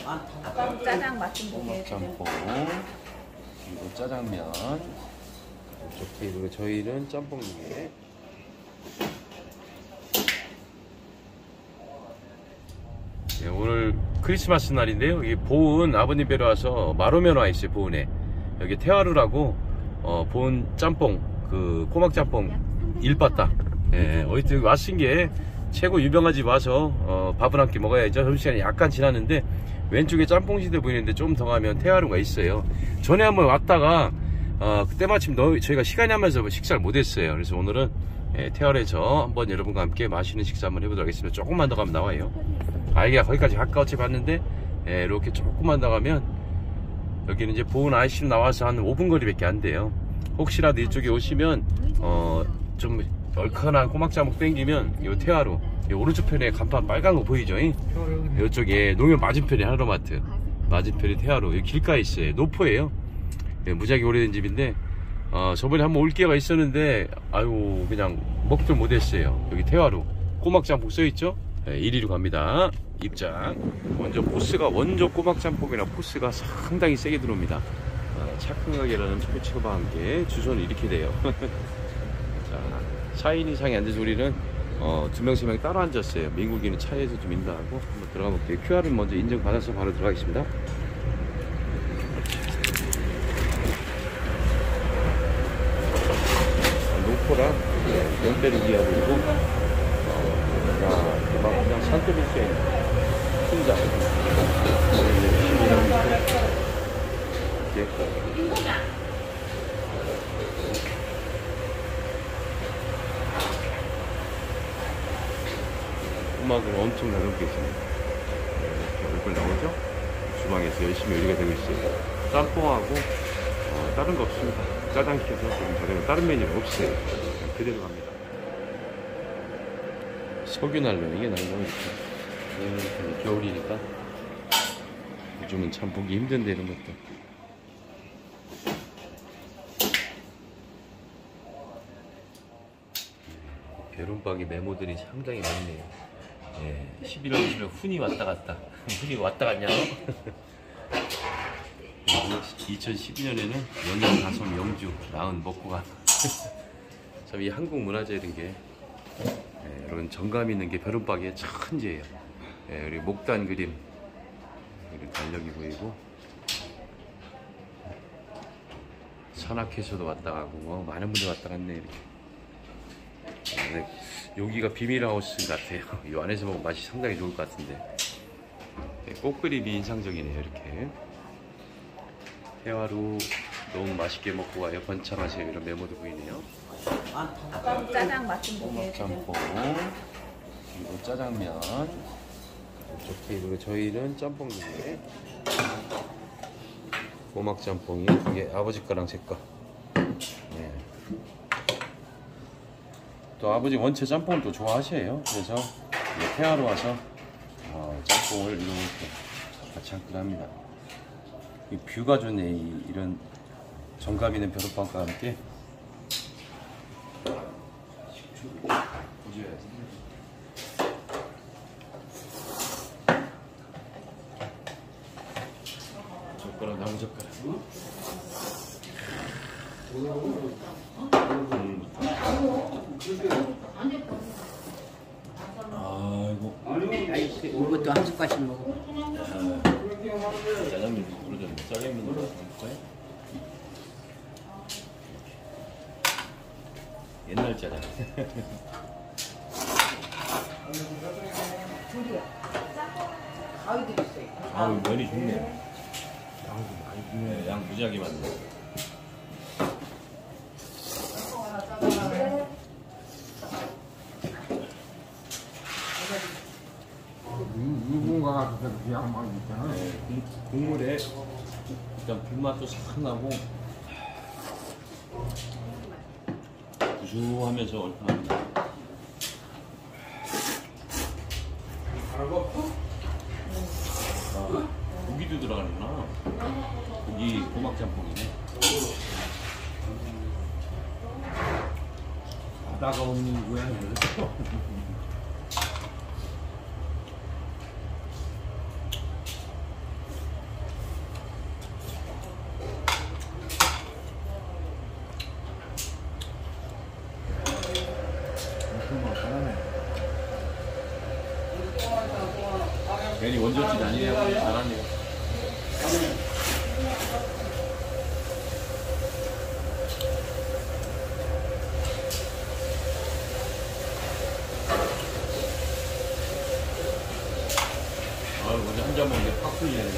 아까 짜장 맛좀 보게 꼬막짬뽕, 그리고 짜장면. 이쪽 테이블에 저희는 짬뽕 중에. 네, 오늘 크리스마스 날인데요. 여기 보은 아버님 뵈러 와서 마로면 와 있어요. 보은에 여기 태화루라고 보은 짬뽕 그 꼬막 짬뽕 일봤다. 예, 어쨌든 왔은 게 최고 유명한 집 와서 밥을 한 끼 먹어야죠. 점심시간이 약간 지났는데 왼쪽에 짬뽕시대 보이는데 좀 더 가면 태화루가 있어요. 전에 한번 왔다가 그때 마침 저희가 시간이 하면서 식사를 못했어요. 그래서 오늘은 태화루에서 한번 여러분과 함께 맛있는 식사 한번 해보도록 하겠습니다. 조금만 더 가면 나와요. 아이가 거기까지 가까웠지 봤는데 이렇게 조금만 더 가면 여기는 이제 보은 IC로 나와서 한 5분 거리밖에 안 돼요. 혹시라도 이쪽에 오시면 좀 얼큰한 꼬막짬뽕 땡기면 요 태화루 요 오른쪽 편에 간판 빨간 거 보이죠? 이쪽에 농협 맞은편에 하나로마트 맞은편에 태화루 여기 길가에 있어요. 노포예요. 무지하게 오래된 집인데 저번에 한번 올 기회가 있었는데 아유 그냥 먹들 못했어요. 여기 태화루 꼬막짬뽕 써있죠? 1위로 갑니다. 입장. 먼저 포스가 원조 꼬막짬뽕이랑 포스가 상당히 세게 들어옵니다. 착흥하게라는 표치와 함께 주소는 이렇게 돼요. 자, 4인 이상이 앉은 우리는 2명, 3명 따로 앉았어요. 민국이는 차에서 좀 인다하고 한번 들어가 볼게요. QR은 먼저 인증받아서 바로 들어가겠습니다. 노포랑 명대르기하고 있고 막 그냥 산더미 껴 있는 혼자 음악은 엄청 나누고 계십니다. 이렇게 얼굴 나오죠? 주방에서 열심히 요리가 되고 있어요. 짬뽕하고 다른 거 없습니다. 짜장 시켜서 지금 저녁에 다른 메뉴는 없어요. 그대로 갑니다. 석유 난로 이게 난로 이렇게 겨울이니까 요즘은 참 보기 힘든데 이런 것도 베론박이 메모들이 상당히 많네요. 예, 11월 20일 훈이 왔다 갔다 훈이 왔다 갔냐 2012년에는 연년 다솜 영주 나은 먹고 가 참 이 한국 문화재 이런 게 이런 정감 있는 게 벼룩박이의 천재예요. 그리고 목단 그림 그리고 달력이 보이고 산악회소도 왔다 가고 많은 분들 왔다 갔네 이렇게. 여기가 비밀하우스 같아요. 이 안에서 먹으면 맛이 상당히 좋을 것 같은데 꽃그림이 인상적이네요. 이렇게 태화루 너무 맛있게 먹고 가요. 번창하세요. 이런 메모도 보이네요. 아까 짜장 맛좀 보게 짬뽕 그리고 짜장면. 이쪽 테이블에 저희는 짬뽕 중에 꼬막짬뽕이 이게 아버지 거랑 제 거. 네. 또 아버지 원체 짬뽕을 또 좋아하셔요. 그래서 태화로 와서 짬뽕을 이렇게 같이 한 끈 합니다. 이 뷰가 좋네. 이런 정감 있는 벼룩박과 함께. 젓가락 나무 젓가락. 아이고 이것도 한 숟갈씩 먹어. 짜장면 부르졌네. 짜장면 넣어볼까요? 옛날 짜장. 가위도 있어요. 아우 면이 좋네요. 양도 많이 좋네. 양 무지하게 많네. 누군가가 그렇게 양만 있잖아. 국물에 일단 불맛도 싹 나고 구수하면서 얼큰합니다. 고기도 들어가는구나. 고기 꼬막짬뽕이네. 바다가 없는 고향이를 괜히 원조집 아니네요. 잘하네요. 먼저 한 잔 먹는데 팍 풀리네.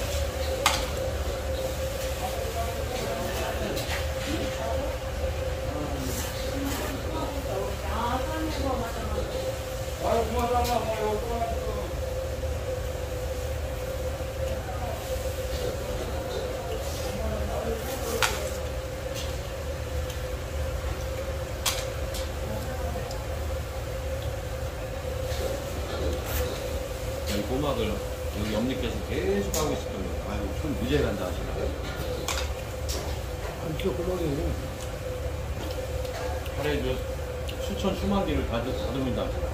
이 꼬막을 여기 엄니께서 계속 하고 있을 거예요. 아유, 손 무지하게 간다 하시나. 진짜 꼬막이에요. 하루에 저 수천 수만 개를 다듬는다 하시나.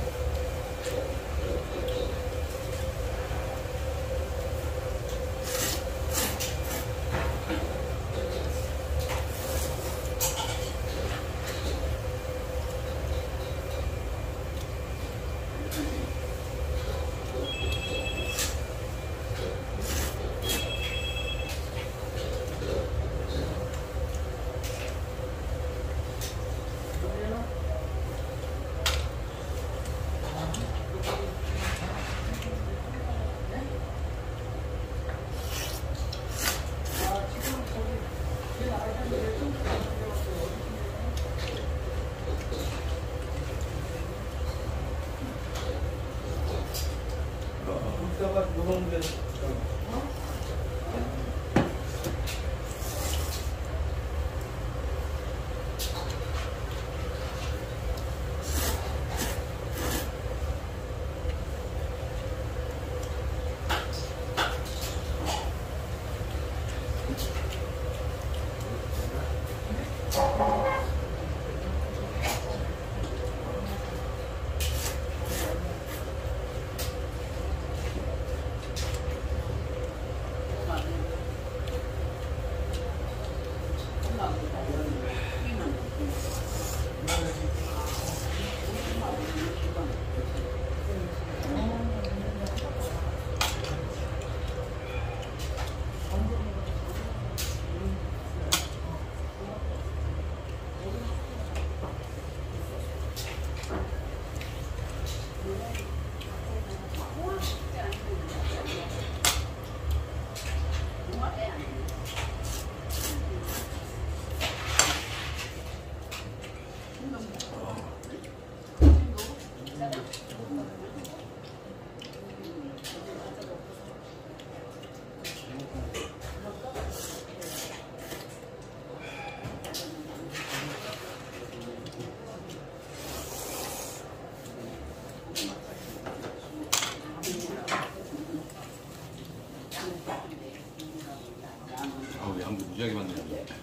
양도 무지하게 많네요.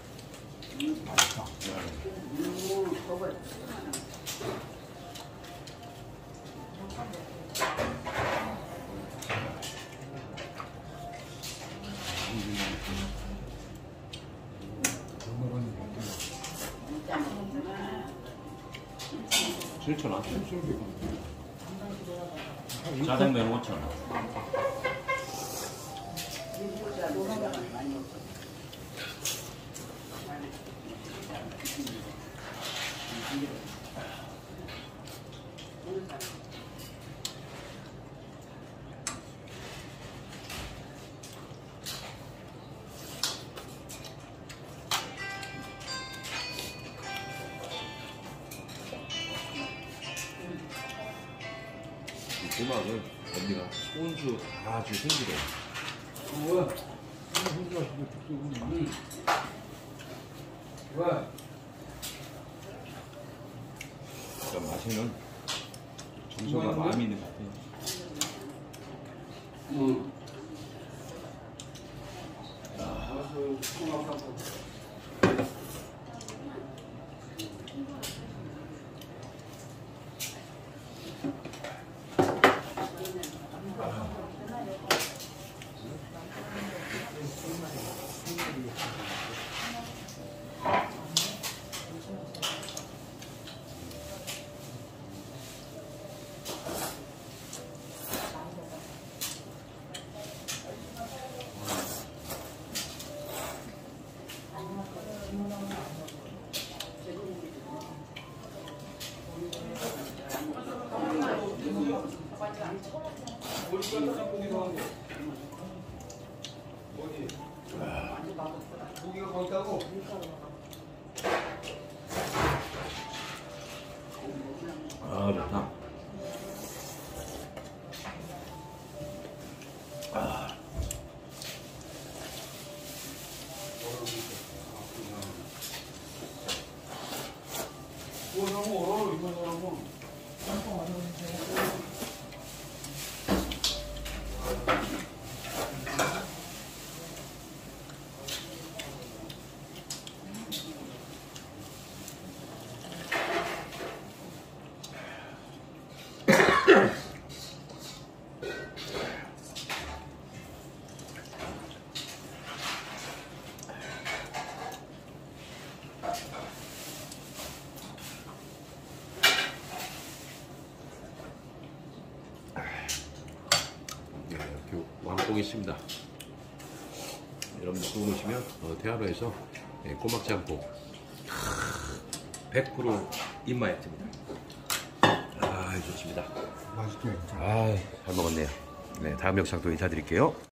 맛있다. 칠천 원. 짜장면 5천 원. 이 꼬막을 언니가 손수 다 아주 생기래. 우와. 혼자 하시고 죽소금. 왜? 그러니까 맛에는 정서가 마음이 있는 것 같아요. 이렇게 왕뽕이 있습니다. 여러분들 구우시면 대하로에서 꼬막 짬뽕 100% 입맛입니다. 아, 좋습니다. 맛있게. 아, 잘 먹었네요. 네, 다음 영상 또 인사드릴게요.